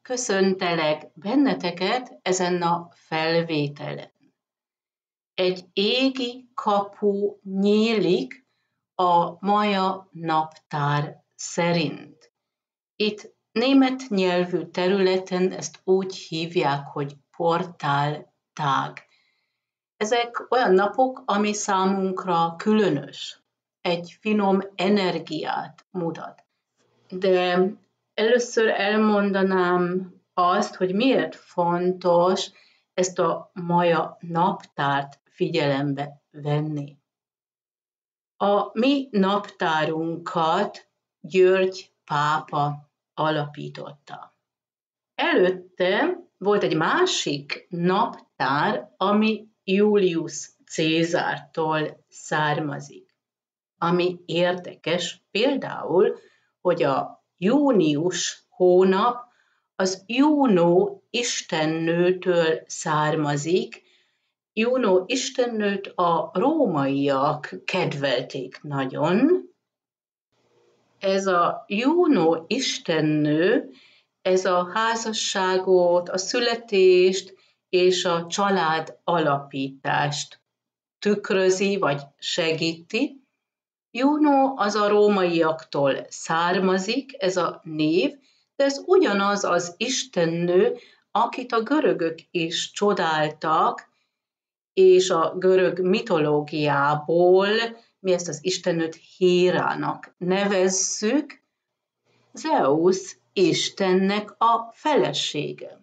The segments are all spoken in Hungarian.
Köszöntelek benneteket ezen a felvételen. Egy égi kapu nyílik a maja naptár szerint. Itt német nyelvű területen ezt úgy hívják, hogy portáltág. Ezek olyan napok, ami számunkra különös, egy finom energiát mutat. De először elmondanám azt, hogy miért fontos ezt a maja naptárt figyelembe venni. A mi naptárunkat György pápa alapította. Előtte volt egy másik naptár, ami Julius Cézártól származik. Ami érdekes például, hogy a június hónap az Juno istennőtől származik. Juno istennőt a rómaiak kedvelték nagyon. Ez a Juno istennő, ez a házasságot, a születést és a család alapítást tükrözi vagy segíti. Juno az a rómaiaktól származik, ez a név, de ez ugyanaz az istennő, akit a görögök is csodáltak, és a görög mitológiából mi ezt az istennőt Hérának nevezzük, Zeus istennek a felesége.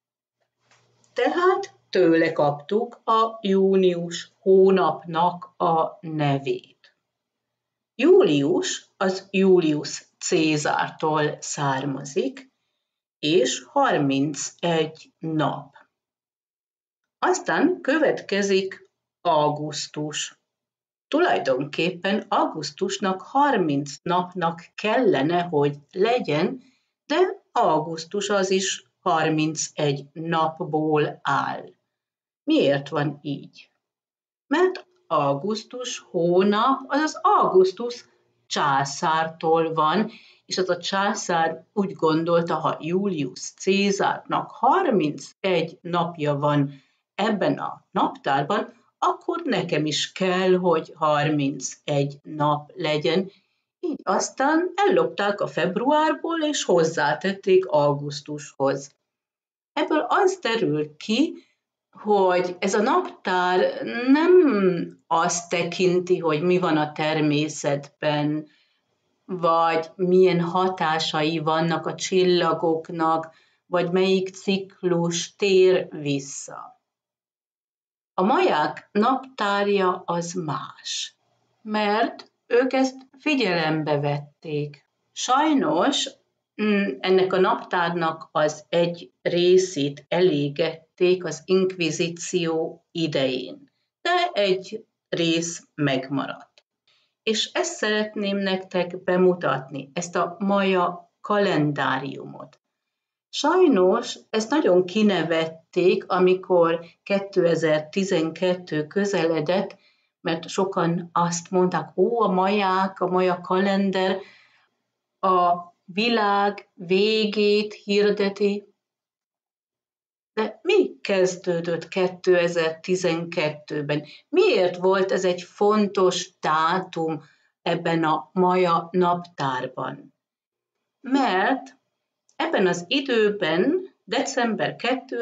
Tehát tőle kaptuk a június hónapnak a nevét. Július az Julius Cézártól származik, és 31 nap. Aztán következik augusztus. Tulajdonképpen augusztusnak 30 napnak kellene, hogy legyen, de augusztus az is 31 napból áll. Miért van így? Mert augusztus hónap, azaz Augustus császártól van, és az a császár úgy gondolta, ha Julius Cézárnak 31 napja van ebben a naptárban, akkor nekem is kell, hogy 31 nap legyen. Így aztán ellopták a februárból, és hozzátették augusztushoz. Ebből az derül ki, hogy ez a naptár nem azt tekinti, hogy mi van a természetben, vagy milyen hatásai vannak a csillagoknak, vagy melyik ciklus tér vissza. A maják naptárja az más, mert ők ezt figyelembe vették. Sajnos ennek a naptárnak az egy részét elégették az inkvizíció idején, de egy rész megmaradt. És ezt szeretném nektek bemutatni, ezt a maja kalendáriumot. Sajnos ezt nagyon kinevették, amikor 2012 közeledett, mert sokan azt mondták, a maják, a maja kalender a világ végét hirdeti. De mi kezdődött 2012-ben? Miért volt ez egy fontos dátum ebben a maja naptárban? Mert ebben az időben, december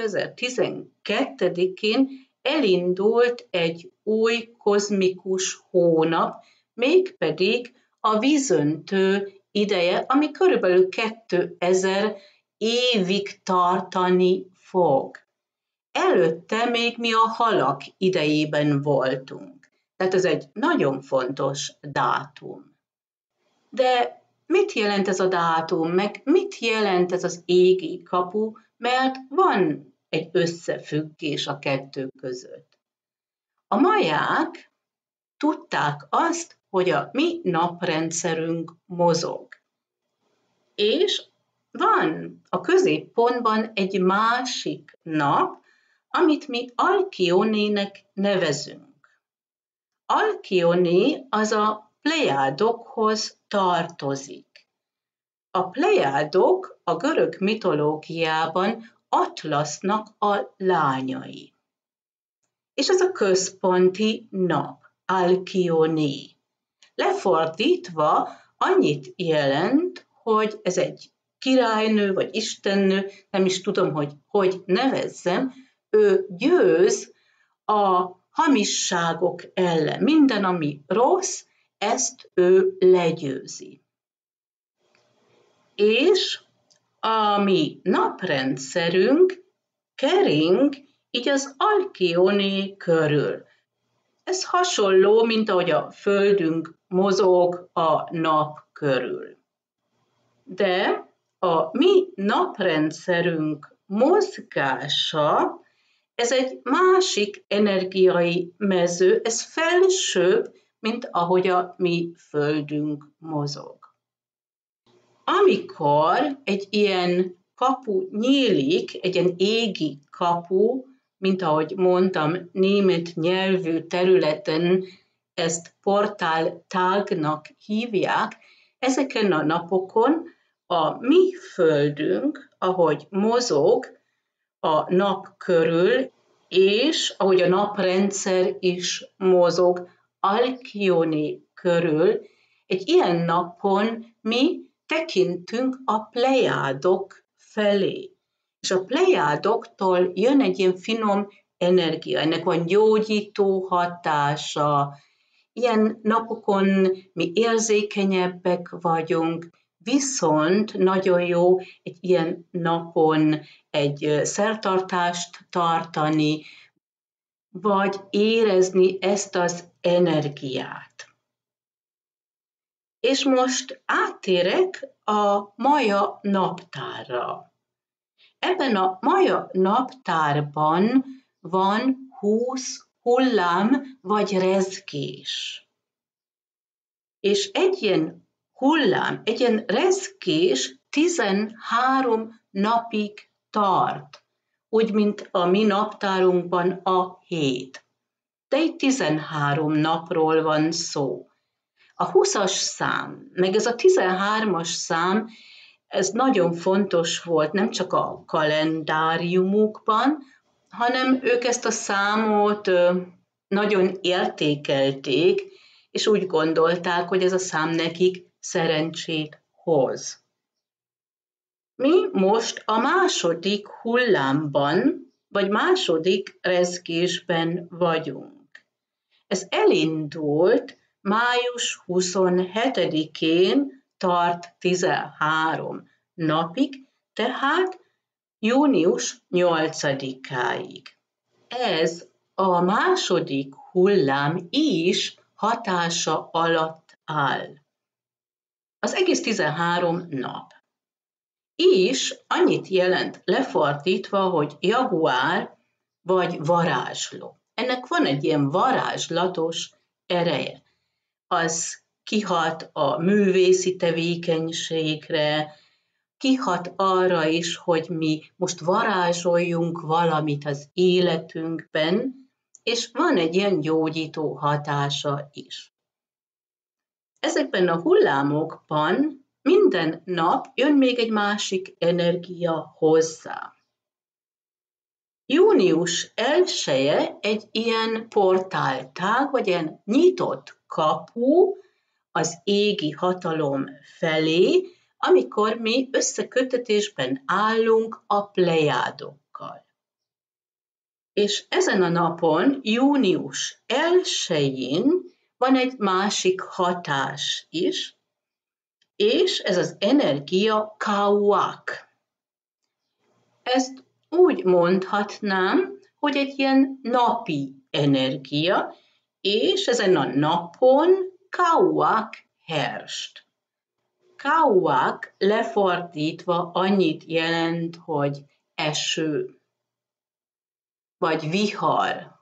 2012-én elindult egy új kozmikus hónap, mégpedig a vízöntő ideje, ami körülbelül 2000 évig tartani fog. Előtte még mi a halak idejében voltunk. Tehát ez egy nagyon fontos dátum. De mit jelent ez a dátum, meg mit jelent ez az égi kapu, mert van egy összefüggés a kettő között. A maják tudták azt, hogy a mi naprendszerünk mozog. És van a középpontban egy másik nap, amit mi Alkionének nevezünk. Alkioné az a plejádokhoz tartozik. A plejádok a görög mitológiában Atlasznak a lányai. És ez a központi nap, Alkione. Lefordítva annyit jelent, hogy ez egy királynő, vagy istennő, nem is tudom, hogy nevezzem, ő győz a hamisságok ellen. Minden, ami rossz, ezt ő legyőzi. És a mi naprendszerünk kering így az Alkione körül. Ez hasonló, mint ahogy a Földünk mozog a nap körül. De a mi naprendszerünk mozgása, ez egy másik energiai mező, ez felsőbb, mint ahogy a mi Földünk mozog. Amikor egy ilyen kapu nyílik, egy ilyen égi kapu, mint ahogy mondtam, német nyelvű területen ezt portáltágnak hívják, ezeken a napokon a mi földünk, ahogy mozog a nap körül, és ahogy a naprendszer is mozog Alkione körül, egy ilyen napon mi tekintünk a plejádok felé. És a plejádoktól jön egy ilyen finom energia, ennek van gyógyító hatása. Ilyen napokon mi érzékenyebbek vagyunk, viszont nagyon jó egy ilyen napon egy szertartást tartani, vagy érezni ezt az energiát. És most áttérek a maja naptárra. Ebben a maja naptárban van 20 hullám vagy rezgés. És egy ilyen hullám, egy ilyen rezgés 13 napig tart, úgy, mint a mi naptárunkban a hét. De itt 13 napról van szó. A 20-as szám, meg ez a 13-as szám, ez nagyon fontos volt nem csak a kalendáriumukban, hanem ők ezt a számot nagyon értékelték, és úgy gondolták, hogy ez a szám nekik szerencsét hoz. Mi most a második hullámban, vagy második rezgésben vagyunk. Ez elindult május 27-én, tart 13 napig, tehát június 8-áig. Ez a második hullám is hatása alatt áll. Az egész 13 nap. És annyit jelent lefordítva, hogy jaguár vagy varázsló. Ennek van egy ilyen varázslatos ereje. Az kihat a művészi tevékenységre, kihat arra is, hogy mi most varázsoljunk valamit az életünkben, és van egy ilyen gyógyító hatása is. Ezekben a hullámokban minden nap jön még egy másik energia hozzá. Június 1-e egy ilyen portáltág, vagy ilyen nyitott kapu az égi hatalom felé, amikor mi összeköttetésben állunk a plejádokkal. És ezen a napon, június 1-én van egy másik hatás is, és ez az energia kauak. Ezt úgy mondhatnám, hogy egy ilyen napi energia, és ezen a napon kauak herst. Kauak lefordítva annyit jelent, hogy eső, vagy vihar.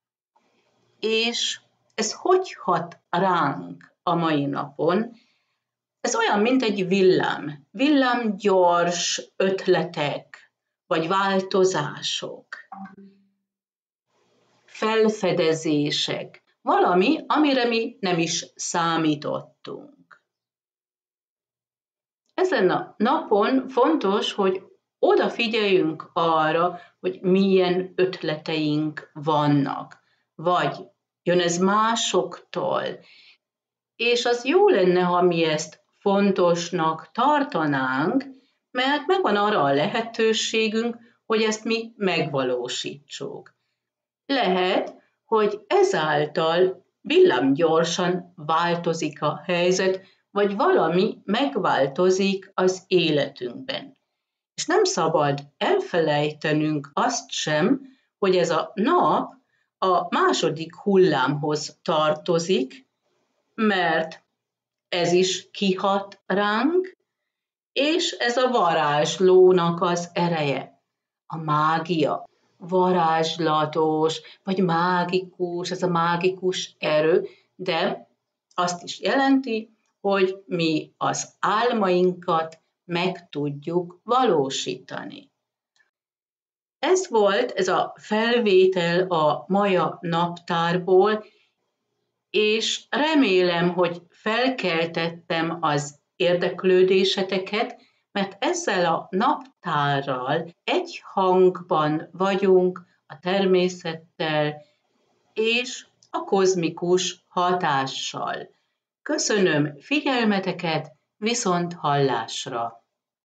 És ez hogy hat ránk a mai napon? Ez olyan, mint egy villám. Villámgyors ötletek, vagy változások, felfedezések, valami, amire mi nem is számítottunk. Ezen a napon fontos, hogy odafigyeljünk arra, hogy milyen ötleteink vannak, vagy jön ez másoktól, és az jó lenne, ha mi ezt fontosnak tartanánk, mert megvan arra a lehetőségünk, hogy ezt mi megvalósítsuk. Lehet, hogy ezáltal villámgyorsan változik a helyzet, vagy valami megváltozik az életünkben. És nem szabad elfelejtenünk azt sem, hogy ez a nap a második hullámhoz tartozik, mert ez is kihat ránk, és ez a varázslónak az ereje, a mágia. Varázslatos, vagy mágikus, ez a mágikus erő, de azt is jelenti, hogy mi az álmainkat meg tudjuk valósítani. Ez volt ez a felvétel a Maja naptárból, és remélem, hogy felkeltettem az érdeklődéseteket, mert ezzel a naptárral egy hangban vagyunk a természettel és a kozmikus hatással. Köszönöm figyelmeteket, viszont hallásra!